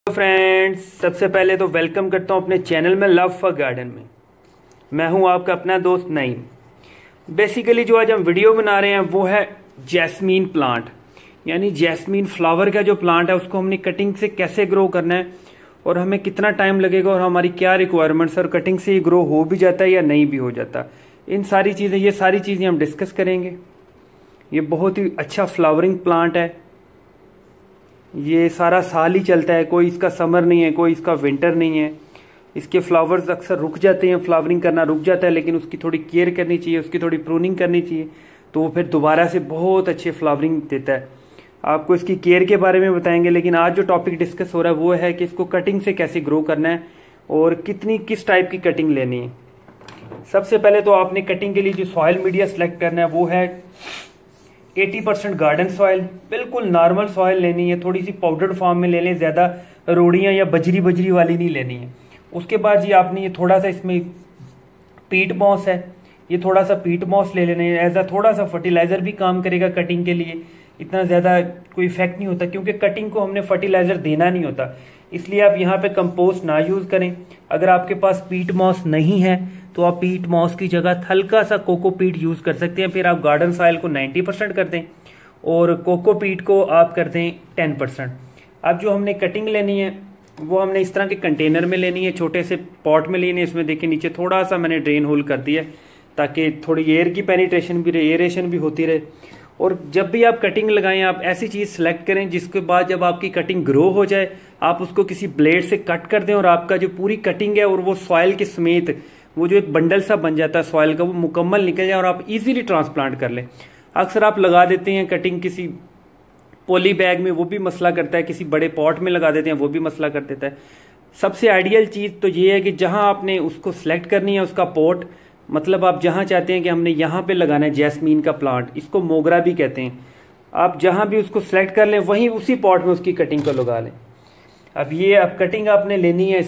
Friends, सबसे पहले तो वेलकम करता हूं अपने चैनल में लव फॉर गार्डन में। मैं हूं आपका अपना दोस्त नईम। बेसिकली जो आज हम वीडियो बना रहे हैं वो है जैस्मीन प्लांट, यानी जैस्मीन फ्लावर का जो प्लांट है उसको हमने कटिंग से कैसे ग्रो करना है और हमें कितना टाइम लगेगा और हमारी क्या रिक्वायरमेंट्स और कटिंग से ये ग्रो हो भी जाता है या नहीं भी हो जाता। ये सारी चीज़ें हम डिस्कस करेंगे। ये बहुत ही अच्छा फ्लावरिंग प्लांट है, ये सारा साल ही चलता है, कोई इसका समर नहीं है, कोई इसका विंटर नहीं है। इसके फ्लावर्स अक्सर रुक जाते हैं, फ्लावरिंग करना रुक जाता है, लेकिन उसकी थोड़ी केयर करनी चाहिए, उसकी थोड़ी प्रूनिंग करनी चाहिए, तो वो फिर दोबारा से बहुत अच्छे फ्लावरिंग देता है। आपको इसकी केयर के बारे में बताएंगे, लेकिन आज जो टॉपिक डिस्कस हो रहा है वो है कि इसको कटिंग से कैसे ग्रो करना है और किस टाइप की कटिंग लेनी है। सबसे पहले तो आपने कटिंग के लिए जो सॉइल मीडिया सेलेक्ट करना है वो है 80% गार्डन सॉइल। बिल्कुल नॉर्मल सॉइल लेनी है, थोड़ी सी पाउडर्ड फॉर्म में ले लें, ज़्यादा रोड़ियाँ या बजरी वाली नहीं लेनी है। उसके बाद ये आपने ये थोड़ा सा इसमें पीट मॉस है, ये थोड़ा सा पीट मॉस ले लेना है। एज अ थोड़ा सा फर्टिलाइज़र भी काम करेगा कटिंग के लिए, इतना ज़्यादा कोई इफेक्ट नहीं होता क्योंकि कटिंग को हमने फर्टिलाइज़र देना नहीं होता, इसलिए आप यहाँ पे कंपोस्ट ना यूज़ करें। अगर आपके पास पीट मॉस नहीं है तो आप पीट मॉस की जगह हल्का सा कोकोपीट यूज़ कर सकते हैं। फिर आप गार्डन सॉइल को 90% कर दें और कोकोपीट को आप कर दें 10%। अब जो हमने कटिंग लेनी है वो हमने इस तरह के कंटेनर में लेनी है, छोटे से पॉट में लेनी है। इसमें देखिए नीचे थोड़ा सा मैंने ड्रेन होल कर दिया ताकि थोड़ी एयर की पेनिट्रेशन भी रहे, एयरेशन भी होती रहे। और जब भी आप कटिंग लगाएं आप ऐसी चीज़ सेलेक्ट करें जिसके बाद जब आपकी कटिंग ग्रो हो जाए आप उसको किसी ब्लेड से कट कर दें और आपका जो पूरी कटिंग है और वो सॉइल के समेत वो जो एक बंडल सा बन जाता है सॉइल का, वो मुकम्मल निकल जाए और आप इजीली ट्रांसप्लांट कर लें। अक्सर आप लगा देते हैं कटिंग किसी पॉली बैग में, वो भी मसला करता है, किसी बड़े पॉट में लगा देते हैं, वो भी मसला कर देता है। सबसे आइडियल चीज़ तो ये है कि जहां आपने उसको सिलेक्ट करनी है उसका पॉट, मतलब आप जहां चाहते हैं कि हमने यहाँ पे लगाना है जैस्मीन का प्लांट, इसको मोगरा भी कहते हैं, आप जहां भी उसको सिलेक्ट कर लें वहीं उसी पॉट में उसकी कटिंग को लगा लें। अब कटिंग आपने लेनी है,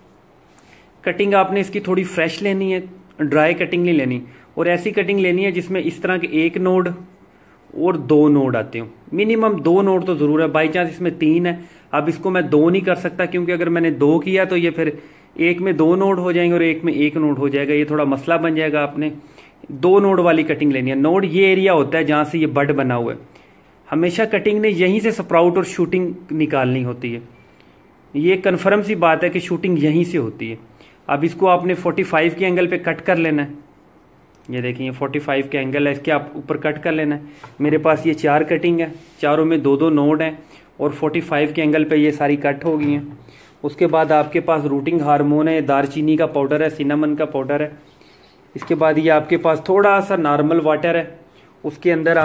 इसकी थोड़ी फ्रेश लेनी है, ड्राई कटिंग नहीं लेनी। और ऐसी कटिंग लेनी है जिसमें इस तरह के 1 नोड और 2 नोड आते हो, मिनिमम 2 नोड तो जरूर है। बाई चांस इसमें 3 है, अब इसको मैं 2 नहीं कर सकता क्योंकि अगर मैंने 2 किया तो ये फिर एक में 2 नोड हो जाएंगे और एक में 1 नोड हो जाएगा, ये थोड़ा मसला बन जाएगा। आपने 2 नोड वाली कटिंग लेनी है। नोड ये एरिया होता है जहां से ये बड बना हुआ है, हमेशा कटिंग ने यहीं से स्प्राउट और शूटिंग निकालनी होती है। ये कन्फर्म सी बात है कि शूटिंग यहीं से होती है। अब इसको आपने 45 के एंगल पे कट कर लेना है। ये देखिए 45 के एंगल है, इसके आप ऊपर कट कर लेना है। मेरे पास ये 4 कटिंग है, चारों में 2-2 नोड हैं और 45 के एंगल पे ये सारी कट हो गई हैं। उसके बाद आपके पास रूटिंग हार्मोन है, दारचीनी का पाउडर है, सिनेमन का पाउडर है। इसके बाद ये आपके पास थोड़ा सा नॉर्मल वाटर है, उसके अंदर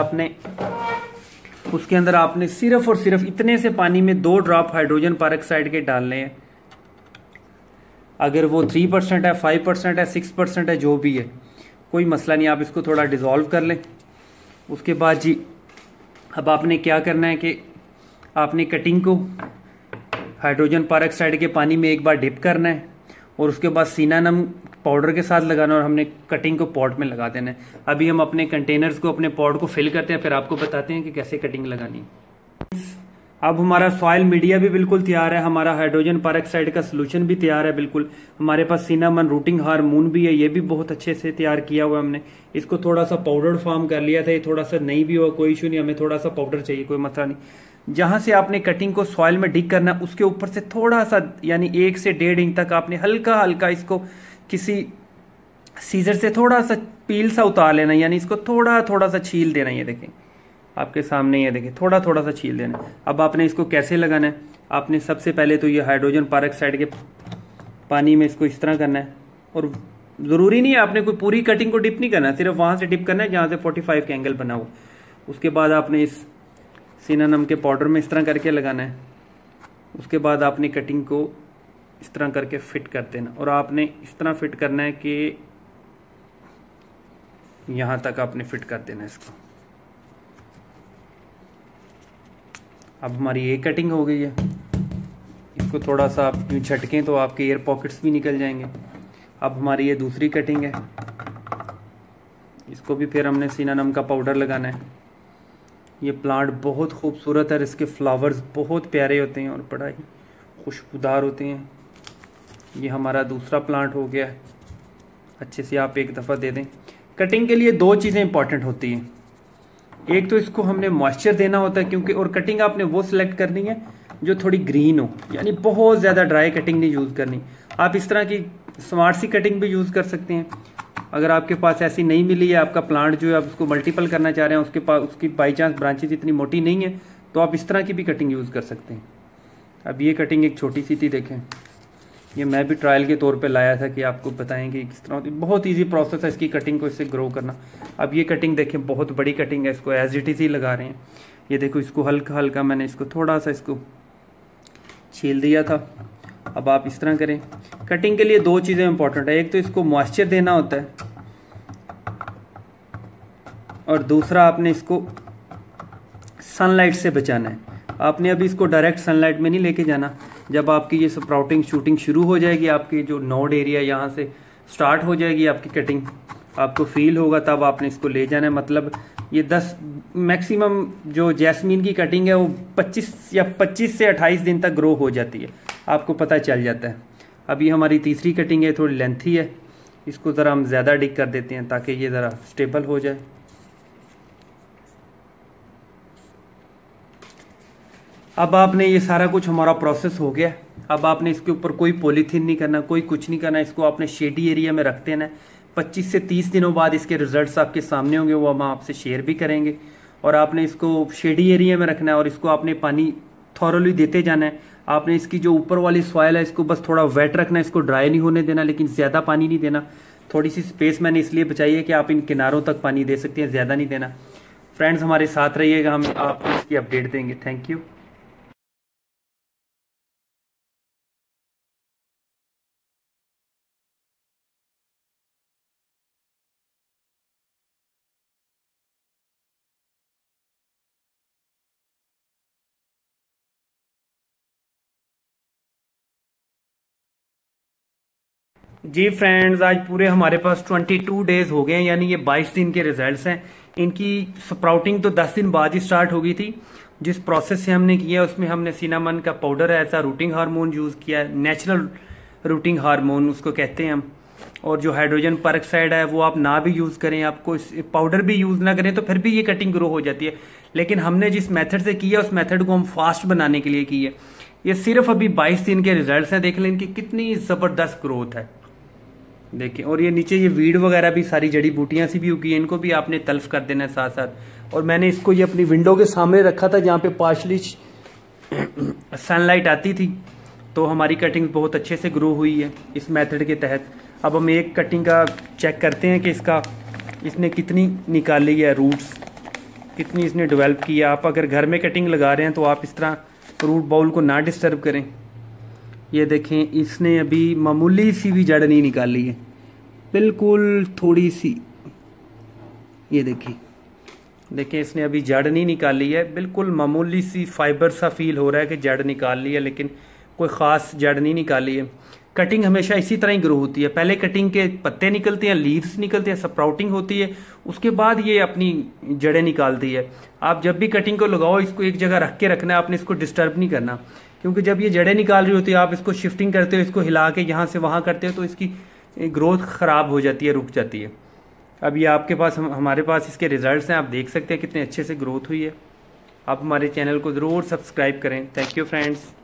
आपने सिर्फ और सिर्फ इतने से पानी में 2 ड्रॉप हाइड्रोजन पेरोक्साइड के डालने हैं। अगर वो 3% है, 5% है, 6% है, जो भी है कोई मसला नहीं, आप इसको थोड़ा डिज़ोल्व कर लें। उसके बाद जी अब आपने क्या करना है कि आपने कटिंग को हाइड्रोजन पेरोक्साइड के पानी में एक बार डिप करना है और उसके बाद सिनामन पाउडर के साथ लगाना और हमने कटिंग को पॉट में लगा देना है। अभी हम अपने कंटेनर्स को, अपने पॉट को फिल करते हैं, फिर आपको बताते हैं कि कैसे कटिंग लगानी है। अब हमारा सॉइल मीडिया भी बिल्कुल तैयार है, हमारा हाइड्रोजन पेरोक्साइड का सोल्यूशन भी तैयार है बिल्कुल। हमारे पास सिनामन रूटिंग हार्मोन भी है, ये भी बहुत अच्छे से तैयार किया हुआ है हमने। इसको थोड़ा सा पाउडर फॉर्म कर लिया था, ये थोड़ा सा नहीं भी हुआ कोई इशू नहीं, हमें थोड़ा सा पाउडर चाहिए, कोई मसला नहीं। जहां से आपने कटिंग को सॉइल में डिग करना है उसके ऊपर से थोड़ा सा, यानी 1 से 1.5 इंच तक आपने हल्का हल्का इसको किसी सीजर से थोड़ा सा पील सा उतार लेना, यानी इसको थोड़ा थोड़ा सा छील देना। ये देखें आपके सामने, ये देखें थोड़ा थोड़ा सा छील देना। अब आपने इसको कैसे लगाना है, आपने सबसे पहले तो ये हाइड्रोजन पेरोक्साइड के पानी में इसको इस तरह करना है। और ज़रूरी नहीं है आपने कोई पूरी कटिंग को डिप नहीं करना, सिर्फ वहाँ से डिप करना है जहाँ से 45 के एंगल बना हो। उसके बाद आपने इस सिनामन के पाउडर में इस तरह करके लगाना है। उसके बाद आपने कटिंग को इस तरह करके फिट कर देना और आपने इस तरह फिट करना है कि यहाँ तक आपने फिट कर देना है इसको। अब हमारी ये कटिंग हो गई है, इसको थोड़ा सा आप झटकें तो आपके एयर पॉकेट्स भी निकल जाएंगे। अब हमारी ये दूसरी कटिंग है, इसको भी फिर हमने सिनामन का पाउडर लगाना है। ये प्लांट बहुत खूबसूरत है, इसके फ्लावर्स बहुत प्यारे होते हैं और बड़ा ही खुशबूदार होते हैं। ये हमारा दूसरा प्लांट हो गया है। अच्छे से आप एक दफ़ा दे दें। कटिंग के लिए दो चीज़ें इंपॉर्टेंट होती हैं। एक तो इसको हमने मॉइस्चर देना होता है क्योंकि, और कटिंग आपने वो सिलेक्ट करनी है जो थोड़ी ग्रीन हो, यानी बहुत ज़्यादा ड्राई कटिंग नहीं यूज़ करनी। आप इस तरह की स्मार्ट सी कटिंग भी यूज़ कर सकते हैं। अगर आपके पास ऐसी नहीं मिली है, आपका प्लांट जो है आप उसको मल्टीपल करना चाह रहे हैं, उसके पास उसकी बाई चांस ब्रांचेज इतनी मोटी नहीं है, तो आप इस तरह की भी कटिंग यूज़ कर सकते हैं। अब ये कटिंग एक छोटी सी थी, देखें, ये मैं भी ट्रायल के तौर पे लाया था कि आपको बताएं कि किस तरह होती। बहुत इजी प्रोसेस है इसकी कटिंग को इससे ग्रो करना। अब ये कटिंग देखें, बहुत बड़ी कटिंग है, इसको एज इट इज़ ही लगा रहे हैं। ये देखो, इसको हल्का हल्का मैंने इसको थोड़ा सा इसको छील दिया था। अब आप इस तरह करें। कटिंग के लिए दो चीज़ें इंपॉर्टेंट है, एक तो इसको मॉइस्चर देना होता है और दूसरा आपने इसको सनलाइट से बचाना है। आपने अभी इसको डायरेक्ट सनलाइट में नहीं लेके जाना। जब आपकी ये स्प्राउटिंग शूटिंग शुरू हो जाएगी, आपकी जो नोड एरिया यहाँ से स्टार्ट हो जाएगी आपकी कटिंग, आपको फील होगा, तब आपने इसको ले जाना है। मतलब ये 10 मैक्सिमम जो जैस्मीन की कटिंग है वो 25 से 28 दिन तक ग्रो हो जाती है, आपको पता चल जाता है। अभी हमारी तीसरी कटिंग है, थोड़ी लेंथी है, इसको ज़रा हम ज़्यादा डिग कर देते हैं ताकि ये ज़रा स्टेबल हो जाए। अब आपने ये सारा कुछ हमारा प्रोसेस हो गया। अब आपने इसके ऊपर कोई पॉलीथीन नहीं करना, कोई कुछ नहीं करना। इसको आपने शेडी एरिया में रख देना है। 25 से 30 दिनों बाद इसके रिजल्ट्स आपके सामने होंगे, वो हम आपसे शेयर भी करेंगे। और आपने इसको शेडी एरिया में रखना है और इसको आपने पानी थॉरली देते जाना है। आपने इसकी जो ऊपर वाली सॉइल है इसको बस थोड़ा वेट रखना है, इसको ड्राई नहीं होने देना, लेकिन ज़्यादा पानी नहीं देना। थोड़ी सी स्पेस मैंने इसलिए बचाई है कि आप इन किनारों तक पानी दे सकते हैं, ज़्यादा नहीं देना। फ्रेंड्स, हमारे साथ रहिएगा, हम आपको इसकी अपडेट देंगे। Thank you. जी फ्रेंड्स, आज पूरे हमारे पास 22 डेज हो गए हैं, यानी ये 22 दिन के रिजल्ट्स हैं। इनकी स्प्राउटिंग तो 10 दिन बाद ही स्टार्ट हो गई थी। जिस प्रोसेस से हमने किया उसमें हमने सिनामन का पाउडर ऐसा रूटिंग हार्मोन यूज़ किया, नेचुरल रूटिंग हार्मोन उसको कहते हैं हम। और जो हाइड्रोजन परऑक्साइड है वो आप ना भी यूज़ करें, आपको पाउडर भी यूज़ ना करें तो फिर भी ये कटिंग ग्रो हो जाती है। लेकिन हमने जिस मेथड से किया उस मेथड को हम फास्ट बनाने के लिए की है। ये सिर्फ अभी 22 दिन के रिजल्ट्स हैं, देख लें इनकी कितनी ज़बरदस्त ग्रोथ है, देखिए। और ये नीचे ये वीड वगैरह भी सारी जड़ी बूटियां सी भी उगी, इनको भी आपने तल्फ कर देना है साथ साथ। और मैंने इसको ये अपनी विंडो के सामने रखा था जहाँ पे पार्शली सनलाइट आती थी, तो हमारी कटिंग बहुत अच्छे से ग्रो हुई है इस मेथड के तहत। अब हम एक कटिंग का चेक करते हैं कि इसने कितनी निकाली है रूट्स, कितनी इसने डेवलप की है। आप अगर घर में कटिंग लगा रहे हैं तो आप इस तरह रूट बाउल को ना डिस्टर्ब करें। ये देखें, इसने अभी मामूली सी भी जड़ नहीं निकाली है, बिल्कुल थोड़ी सी। ये देखिए इसने अभी जड़ नहीं निकाली है, बिल्कुल मामूली सी फाइबर सा फील हो रहा है कि जड़ निकाल ली है, लेकिन कोई ख़ास जड़ नहीं निकाली है। कटिंग हमेशा इसी तरह ही ग्रो होती है। पहले कटिंग के पत्ते निकलते हैं, लीव्स निकलते हैं, स्प्राउटिंग होती है, उसके बाद ये अपनी जड़ें निकालती है। आप जब भी कटिंग को लगाओ इसको एक जगह रख के रखना है, आपने इसको डिस्टर्ब नहीं करना, क्योंकि जब ये जड़ें निकाल रही होती है आप इसको शिफ्टिंग करते हो, इसको हिला के यहाँ से वहाँ करते हो तो इसकी ग्रोथ ख़राब हो जाती है, रुक जाती है। अब ये आपके पास हमारे पास इसके रिजल्ट्स हैं, आप देख सकते हैं कितने अच्छे से ग्रोथ हुई है। आप हमारे चैनल को ज़रूर सब्सक्राइब करें। Thank you friends.